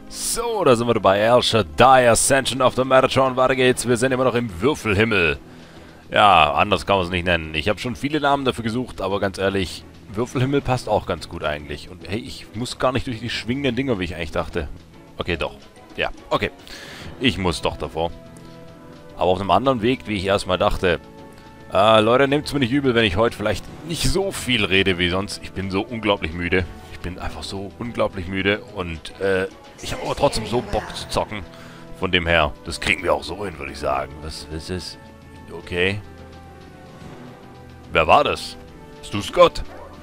So, da sind wir bei El Shaddai Ascension of the Metatron. Weiter geht's, wir sind immer noch im Würfelhimmel. Ja, anders kann man es nicht nennen. Ich habe schon viele Namen dafür gesucht, aber ganz ehrlich, Würfelhimmel passt auch ganz gut eigentlich. Und hey, ich muss gar nicht durch die schwingenden Dinger, wie ich eigentlich dachte. Okay, doch. Ja, okay. Ich muss doch davor. Aber auf einem anderen Weg, wie ich erstmal dachte. Leute, nehmt's mir nicht übel, wenn ich heute vielleicht nicht so viel rede wie sonst. Ich bin so unglaublich müde. Ich bin einfach so unglaublich müde und ich habe aber trotzdem so Bock zu zocken. Von dem her, das kriegen wir auch so hin, würde ich sagen. Was ist es? Okay. Wer war das? Bist du Scott?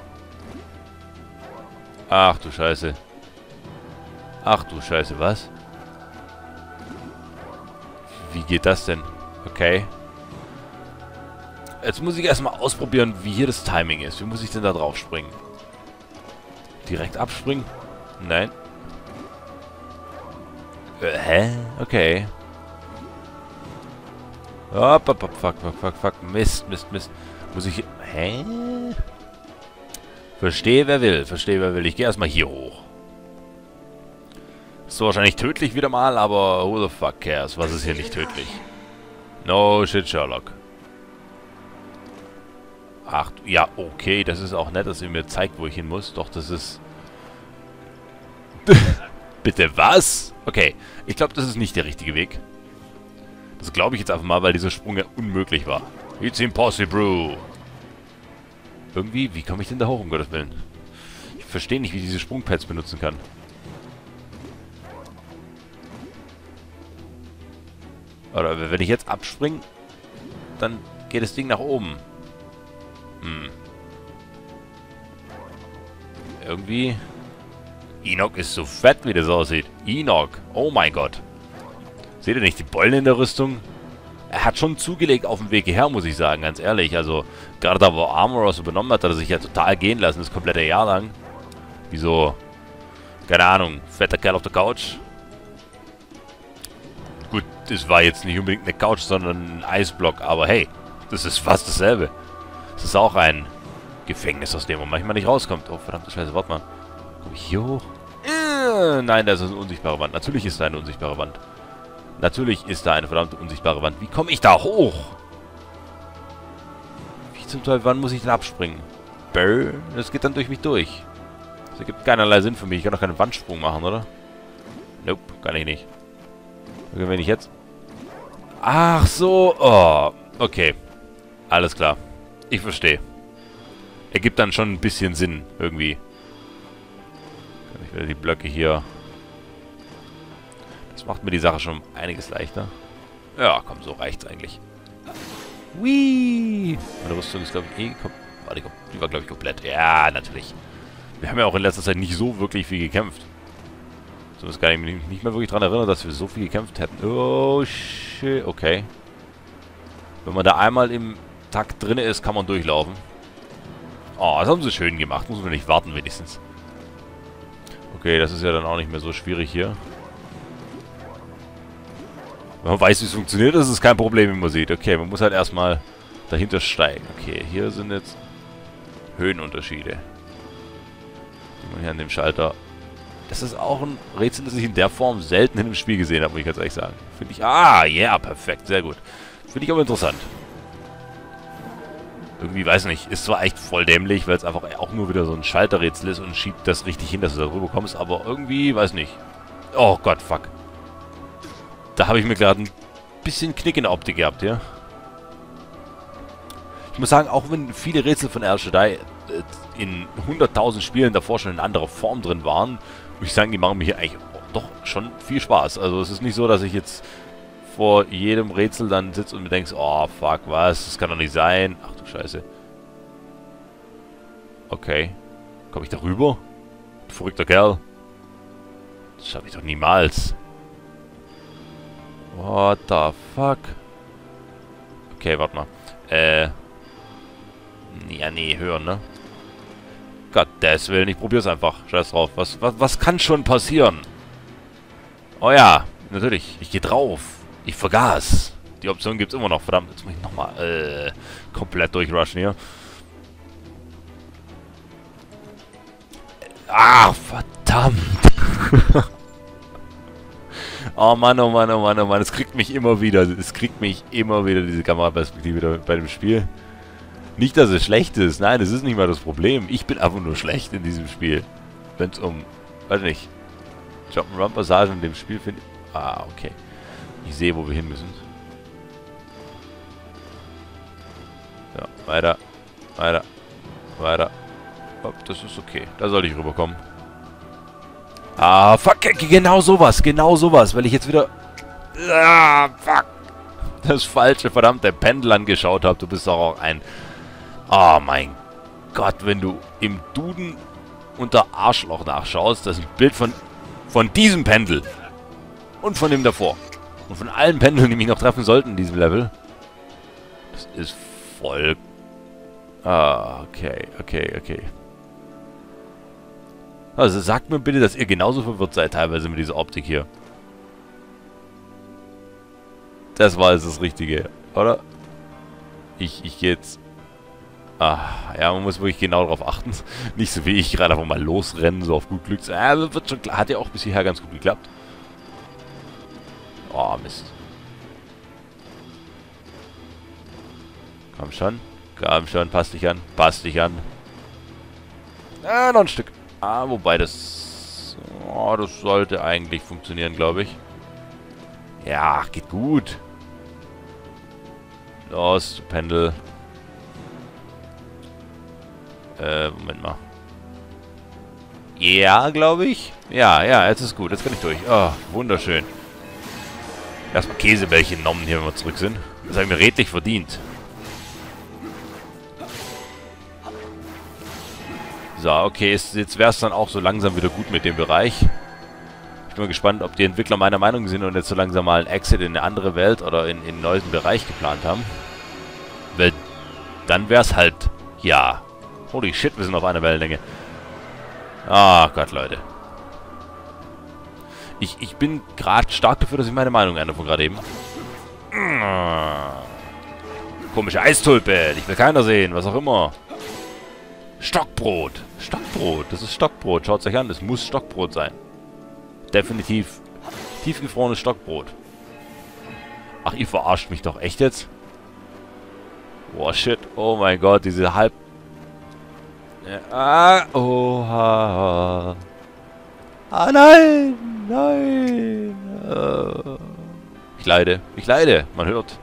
Ach du Scheiße. Ach du Scheiße, was? Wie geht das denn? Okay. Jetzt muss ich erstmal ausprobieren, wie hier das Timing ist. Wie muss ich denn da drauf springen? Direkt abspringen? Nein. Hä? Okay. Hopp, hopp, hopp, fuck. Mist. Muss ich... Hä? Verstehe, wer will. Ich gehe erstmal hier hoch. Ist so wahrscheinlich tödlich wieder mal, aber who the fuck cares? Was ist hier nicht tödlich? No shit, Sherlock. Ach, ja, okay. Das ist auch nett, dass ihr mir zeigt, wo ich hin muss. Doch, das ist... Bitte, was? Okay, ich glaube, das ist nicht der richtige Weg. Das glaube ich jetzt einfach mal, weil dieser Sprung ja unmöglich war. It's impossible. Irgendwie, wie komme ich denn da hoch, um Gottes Willen? Ich verstehe nicht, wie ich diese Sprungpads benutzen kann. Oder wenn ich jetzt abspringe, dann geht das Ding nach oben. Irgendwie... Enoch ist so fett, wie das aussieht. Enoch. Oh mein Gott. Seht ihr nicht die Beulen in der Rüstung? Er hat schon zugelegt auf dem Weg hierher, muss ich sagen, ganz ehrlich. Also, gerade da, wo Armoros übernommen hat, hat er sich ja total gehen lassen, das komplette Jahr lang. Wie so, keine Ahnung, fetter Kerl auf der Couch. Gut, das war jetzt nicht unbedingt eine Couch, sondern ein Eisblock, aber hey, das ist fast dasselbe. Das ist auch ein Gefängnis, aus dem man manchmal nicht rauskommt. Oh, verdammte Scheiße, warte mal. Komme ich hier hoch? Nein, das ist eine unsichtbare Wand. Natürlich ist da eine unsichtbare Wand. Natürlich ist da eine verdammte unsichtbare Wand. Wie komme ich da hoch? Wie zum Teufel, wann muss ich denn abspringen? Das geht dann durch mich durch. Das ergibt keinerlei Sinn für mich. Ich kann doch keinen Wandsprung machen, oder? Nope, kann ich nicht. Okay, wenn ich jetzt... Ach so. Oh, okay. Alles klar. Ich verstehe. Ergibt dann schon ein bisschen Sinn, irgendwie. Kann ich wieder die Blöcke hier... Das macht mir die Sache schon einiges leichter. Ja, komm, so reicht's eigentlich. Whee! Meine Rüstung ist, glaube ich, Warte, die war, glaube ich, komplett. Ja, natürlich. Wir haben ja auch in letzter Zeit nicht so wirklich viel gekämpft. Zumindest kann ich mich nicht mehr wirklich daran erinnern, dass wir so viel gekämpft hätten. Oh, shit. Okay. Wenn man da einmal im Takt drin ist, kann man durchlaufen. Oh, das haben sie schön gemacht. Muss man nicht warten, wenigstens. Okay, das ist ja dann auch nicht mehr so schwierig hier. Wenn man weiß, wie es funktioniert, ist es kein Problem, wie man sieht. Okay, man muss halt erstmal dahinter steigen. Okay, hier sind jetzt Höhenunterschiede. Die man hier an dem Schalter... Das ist auch ein Rätsel, das ich in der Form selten in einem Spiel gesehen habe, muss ich ganz ehrlich sagen. Finde ich... Ah, ja, yeah, perfekt, sehr gut. Finde ich aber interessant. Irgendwie, weiß nicht, ist zwar echt voll dämlich, weil es einfach auch nur wieder so ein Schalterrätsel ist und schiebt das richtig hin, dass du da rüber kommst, aber irgendwie, weiß nicht. Oh Gott, fuck. Da habe ich mir gerade ein bisschen Knick in der Optik gehabt, ja. Ich muss sagen, auch wenn viele Rätsel von El Shaddai in 100.000 Spielen davor schon in anderer Form drin waren, muss ich sagen, die machen mir hier eigentlich doch schon viel Spaß. Also es ist nicht so, dass ich jetzt vor jedem Rätsel dann sitze und mir denke, oh fuck, was, das kann doch nicht sein. Ach du Scheiße. Okay. Komme ich da rüber? Verrückter Kerl. Das schaffe ich doch niemals. What the fuck? Okay, warte mal. Ja, nee, hören, ne? Gottes Willen, ich probier's einfach. Scheiß drauf. Was kann schon passieren? Oh ja, natürlich. Ich gehe drauf. Ich vergaß. Die Option gibt's immer noch. Verdammt, jetzt muss ich nochmal komplett durchrushen hier. Ah, verdammt. Oh Mann, oh Mann, oh Mann, oh Mann. Es kriegt mich immer wieder. Es kriegt mich immer wieder, diese Kameraperspektive bei dem Spiel. Nicht, dass es schlecht ist. Nein, das ist nicht mal das Problem. Ich bin einfach nur schlecht in diesem Spiel. Wenn es um, weiß nicht, Jump'n'Run-Passagen in dem Spiel finde. Ah, okay. Ich sehe, wo wir hin müssen. Ja, weiter. Weiter. Weiter. Oh, das ist okay. Da sollte ich rüberkommen. Ah, fuck. Genau sowas. Genau sowas. Weil ich jetzt wieder... Ah, fuck. Das falsche verdammte Pendel angeschaut habe. Du bist doch auch ein... Oh mein Gott, wenn du im Duden unter Arschloch nachschaust, das ist ein Bild von diesem Pendel. Und von dem davor. Und von allen Pendeln, die mich noch treffen sollten in diesem Level. Das ist voll... Ah, okay, okay, okay. Also sagt mir bitte, dass ihr genauso verwirrt seid teilweise mit dieser Optik hier. Das war jetzt das Richtige, oder? Ich gehe jetzt... Ah, ja, man muss wirklich genau darauf achten. Nicht so wie ich gerade einfach mal losrennen, so auf gut Glück. Wird schon klar. Hat ja auch bis hierher ganz gut geklappt. Oh, Mist. Komm schon. Komm schon, passt dich an. Passt dich an. Ah, noch ein Stück. Ah, wobei das... Oh, das sollte eigentlich funktionieren, glaube ich. Ja, geht gut. Los, Pendel. Moment mal. Ja, glaube ich. Ja, jetzt ist gut. Jetzt kann ich durch. Oh, wunderschön. Erstmal Käsebällchen genommen hier, wenn wir zurück sind. Das habe ich mir redlich verdient. So, okay, jetzt wäre es dann auch so langsam wieder gut mit dem Bereich. Ich bin mal gespannt, ob die Entwickler meiner Meinung sind und jetzt so langsam mal einen Exit in eine andere Welt oder in einen neuen Bereich geplant haben. Weil dann wäre es halt... Ja. Holy shit, wir sind auf einer Wellenlänge. Ah, Gott, Leute. Ich bin gerade stark dafür, dass ich meine Meinung ändere von gerade eben. Komische Eistulpe. Ich will keiner sehen, was auch immer. Stockbrot. Stockbrot. Das ist Stockbrot. Schaut es euch an. Das muss Stockbrot sein. Definitiv tiefgefrorenes Stockbrot. Ach, ihr verarscht mich doch. Echt jetzt? Boah, shit. Oh mein Gott, diese halb... Ja, oha. Ah, nein. Nein. Ich leide. Ich leide. Man hört.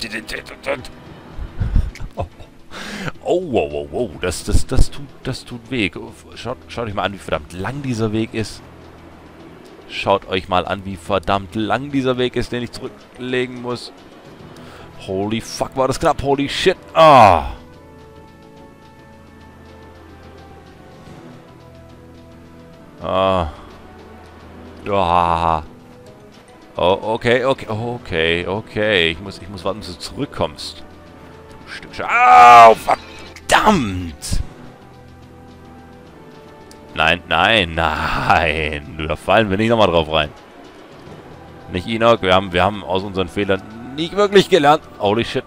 Oh, wow, wow. Das tut weh. Schaut euch mal an, wie verdammt lang dieser Weg ist. Schaut euch mal an, wie verdammt lang dieser Weg ist, den ich zurücklegen muss. Holy fuck, war das knapp. Holy shit. Ah. Ah. Ja. Oh, okay. Ich muss warten, bis du zurückkommst. Du Stück. Au, verdammt! Nein. Da fallen wir nicht nochmal drauf rein. Nicht Enoch, wir haben aus unseren Fehlern nicht wirklich gelernt. Holy shit.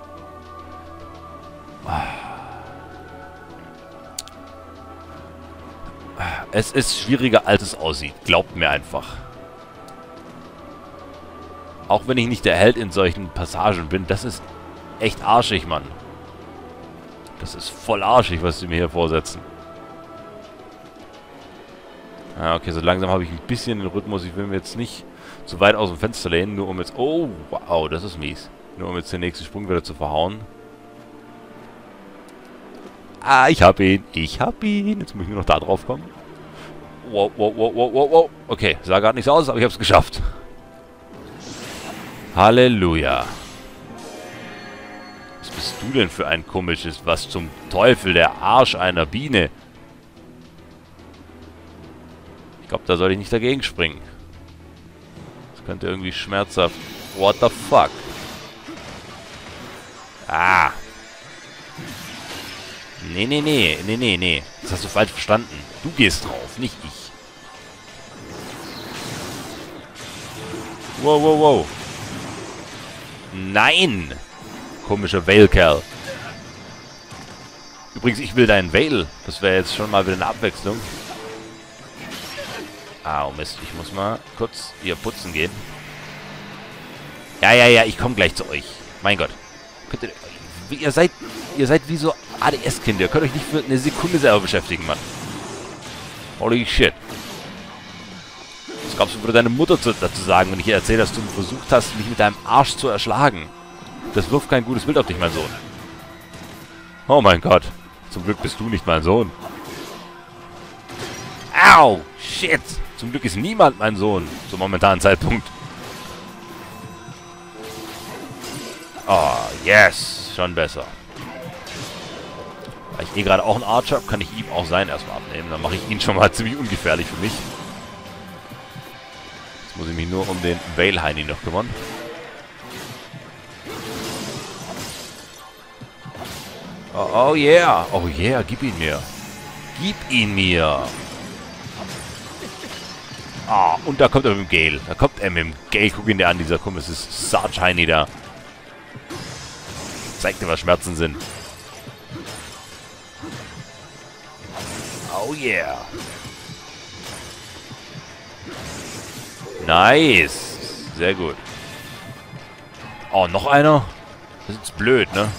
Es ist schwieriger, als es aussieht. Glaubt mir einfach. Auch wenn ich nicht der Held in solchen Passagen bin, das ist echt arschig, Mann. Das ist voll arschig, was sie mir hier vorsetzen. Ja, okay, so langsam habe ich ein bisschen den Rhythmus. Ich will mir jetzt nicht zu weit aus dem Fenster lehnen, nur um jetzt... Oh, wow, das ist mies. Nur um jetzt den nächsten Sprung wieder zu verhauen. Ah, ich hab ihn. Jetzt muss ich nur noch da drauf kommen. Wow. Okay, sah gerade nicht so aus, aber ich hab's geschafft. Halleluja. Was bist du denn für ein komisches... Was zum Teufel, der Arsch einer Biene? Ich glaube, da soll ich nicht dagegen springen. Das könnte irgendwie schmerzhaft... What the fuck? Ah. Nee. Das hast du falsch verstanden. Du gehst drauf, nicht ich. Wow. Nein! Komischer Vale-Kerl. Übrigens, ich will deinen Vale. Das wäre jetzt schon mal wieder eine Abwechslung. Au, Mist. Ich muss mal kurz hier putzen gehen. Ja, ich komme gleich zu euch. Mein Gott. Ihr seid wie so ADS-Kinder. Ihr könnt euch nicht für eine Sekunde selber beschäftigen, Mann. Holy shit. Was glaubst du, würde deine Mutter dazu sagen, wenn ich ihr erzähle, dass du versucht hast, mich mit deinem Arsch zu erschlagen? Das wirft kein gutes Bild auf dich, mein Sohn. Oh mein Gott. Zum Glück bist du nicht mein Sohn. Au! Shit! Zum Glück ist niemand mein Sohn. Zum momentanen Zeitpunkt. Oh, yes. Schon besser. Weil ich gerade auch einen Archer habe, kann ich ihm auch sein erstmal abnehmen. Dann mache ich ihn schon mal ziemlich ungefährlich für mich. Jetzt muss ich mich nur um den Veil-Heini noch kümmern. Oh yeah. Oh yeah, gib ihn mir. Gib ihn mir. Ah, und da kommt er mit dem Gale. Da kommt er mit dem Gale. Guck ihn dir an, dieser komische Sarge Heini da. Zeig dir, was Schmerzen sind. Oh yeah. Nice. Sehr gut. Oh, noch einer? Das ist jetzt blöd, ne?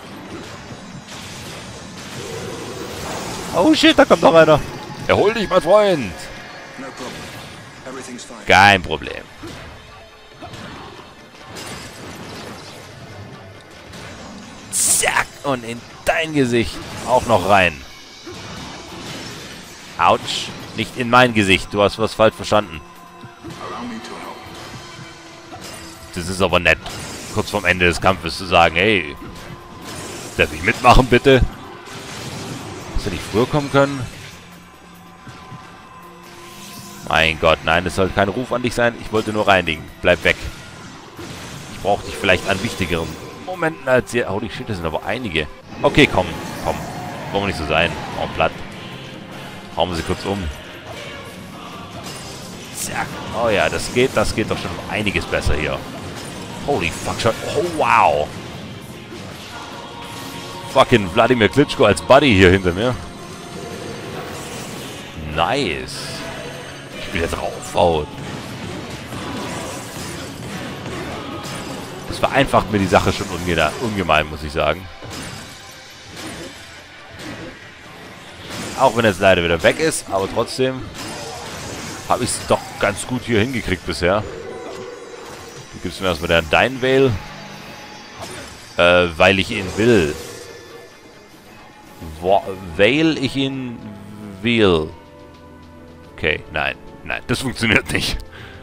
Oh shit, da kommt noch einer. Erhol dich, mein Freund. Kein Problem. Zack. Und in dein Gesicht auch noch rein. Autsch. Nicht in mein Gesicht. Du hast was falsch verstanden. Das ist aber nett. Kurz vorm Ende des Kampfes zu sagen, hey, darf ich mitmachen, bitte? Hätte nicht früher kommen können? Mein Gott, nein, das soll kein Ruf an dich sein. Ich wollte nur reinigen. Bleib weg. Ich brauche dich vielleicht an wichtigeren Momenten als hier. Holy shit, das sind aber einige. Okay, komm. Wollen wir nicht so sein. Hauen platt. Hauen wir sie kurz um. Zack. Oh ja, das geht doch schon um einiges besser hier. Holy fuck, schon. Oh, wow. Fucking Wladimir Klitschko als Buddy hier hinter mir. Nice. Ich will jetzt draufhauen. Das vereinfacht mir die Sache schon ungemein, muss ich sagen. Auch wenn es leider wieder weg ist, aber trotzdem habe ich es doch ganz gut hier hingekriegt bisher. Du gibst mir erstmal deinen Veil. Weil ich ihn will. Weil ich ihn will. Okay, nein, das funktioniert nicht.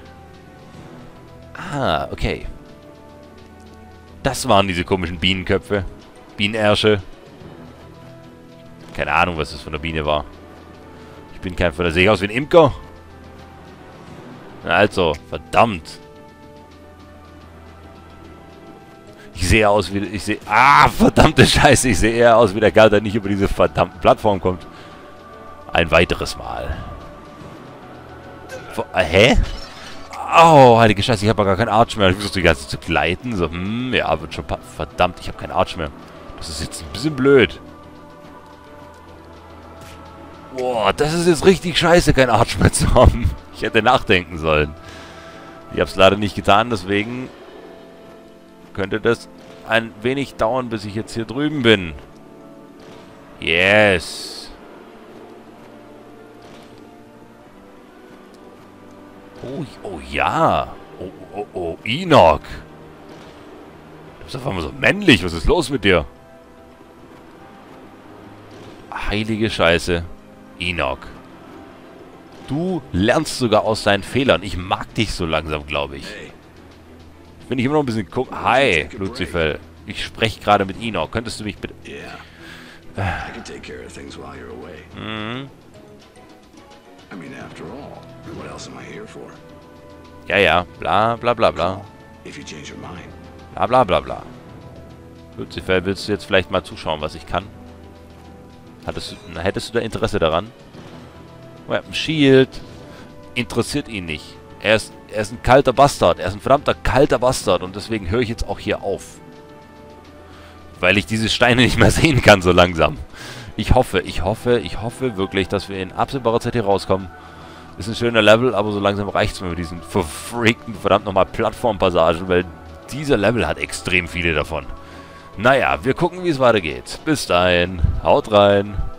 Ah, okay. Das waren diese komischen Bienenköpfe. Bienenersche. Keine Ahnung, was das von der Biene war. Ich bin kein... Da sehe ich aus wie ein Imker. Also, verdammt. Ich sehe aus wie... Ah, verdammte Scheiße. Ich sehe eher aus wie der Kerl, der nicht über diese verdammte Plattform kommt. Ein weiteres Mal. Hä? Oh, heilige Scheiße. Ich habe gar keinen Arch mehr. Ich versuche die ganze Zeit zu gleiten. So, ja, wird schon... Verdammt, ich habe keinen Arch mehr. Das ist jetzt ein bisschen blöd. Boah, das ist jetzt richtig scheiße, kein Arch mehr zu haben. Ich hätte nachdenken sollen. Ich habe es leider nicht getan, deswegen könnte das ein wenig dauern, bis ich jetzt hier drüben bin. Yes. Oh ja. Oh, Enoch. Du bist auf einmal so männlich. Was ist los mit dir? Heilige Scheiße. Enoch. Du lernst sogar aus deinen Fehlern. Ich mag dich so langsam, glaube ich. Bin ich immer noch ein bisschen... Hi, Lucifer. Ich spreche gerade mit Enoch. Könntest du mich bitte... Mhm. Ja. Bla, bla, bla, bla. Bla, bla, bla, bla. Lucifer, willst du jetzt vielleicht mal zuschauen, was ich kann? Hättest du da Interesse daran? Oh, er hat ein Shield. Interessiert ihn nicht. Er ist ein kalter Bastard. Er ist ein verdammter kalter Bastard. Und deswegen höre ich jetzt auch hier auf. Weil ich diese Steine nicht mehr sehen kann so langsam. Ich hoffe wirklich, dass wir in absehbarer Zeit hier rauskommen. Ist ein schöner Level, aber so langsam reicht es mir mit diesen verfreakten, verdammt nochmal Plattformpassagen, weil dieser Level hat extrem viele davon. Naja, wir gucken, wie es weitergeht. Bis dahin, haut rein.